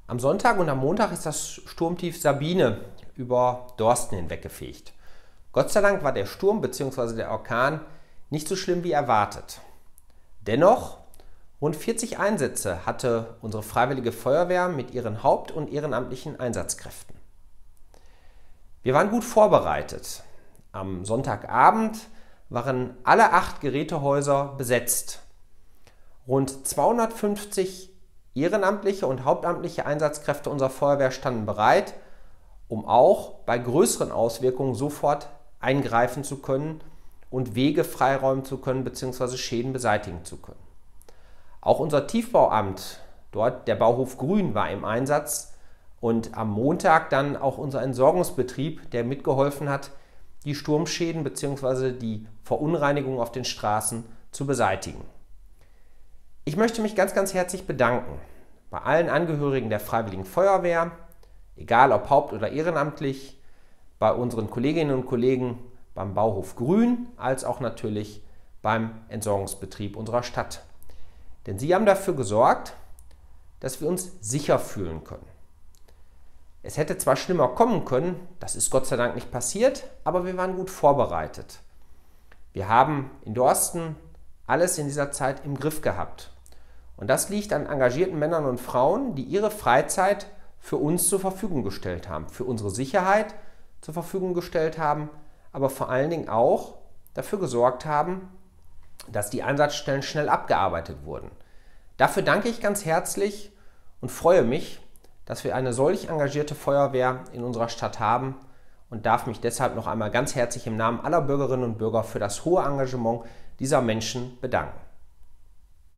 Am Sonntag und am Montag ist das Sturmtief Sabine über Dorsten hinweggefegt. Gott sei Dank war der Sturm bzw. der Orkan nicht so schlimm wie erwartet. Dennoch, rund 40 Einsätze hatte unsere Freiwillige Feuerwehr mit ihren haupt- und ehrenamtlichen Einsatzkräften. Wir waren gut vorbereitet. Am Sonntagabend waren alle 8 Gerätehäuser besetzt. Rund 250 ehrenamtliche und hauptamtliche Einsatzkräfte unserer Feuerwehr standen bereit, um auch bei größeren Auswirkungen sofort eingreifen zu können und Wege freiräumen zu können bzw. Schäden beseitigen zu können. Auch unser Tiefbauamt, dort der Bauhof Grün, war im Einsatz und am Montag dann auch unser Entsorgungsbetrieb, der mitgeholfen hat, die Sturmschäden bzw. die Verunreinigungen auf den Straßen zu beseitigen. Ich möchte mich ganz herzlich bedanken bei allen Angehörigen der Freiwilligen Feuerwehr, egal ob haupt- oder ehrenamtlich, bei unseren Kolleginnen und Kollegen beim Bauhof Grün, als auch natürlich beim Entsorgungsbetrieb unserer Stadt. Denn sie haben dafür gesorgt, dass wir uns sicher fühlen können. Es hätte zwar schlimmer kommen können, das ist Gott sei Dank nicht passiert, aber wir waren gut vorbereitet. Wir haben in Dorsten alles in dieser Zeit im Griff gehabt. Und das liegt an engagierten Männern und Frauen, die ihre Freizeit für uns zur Verfügung gestellt haben, für unsere Sicherheit zur Verfügung gestellt haben, aber vor allen Dingen auch dafür gesorgt haben, dass die Einsatzstellen schnell abgearbeitet wurden. Dafür danke ich ganz herzlich und freue mich, dass wir eine solch engagierte Feuerwehr in unserer Stadt haben und darf mich deshalb noch einmal ganz herzlich im Namen aller Bürgerinnen und Bürger für das hohe Engagement dieser Menschen bedanken.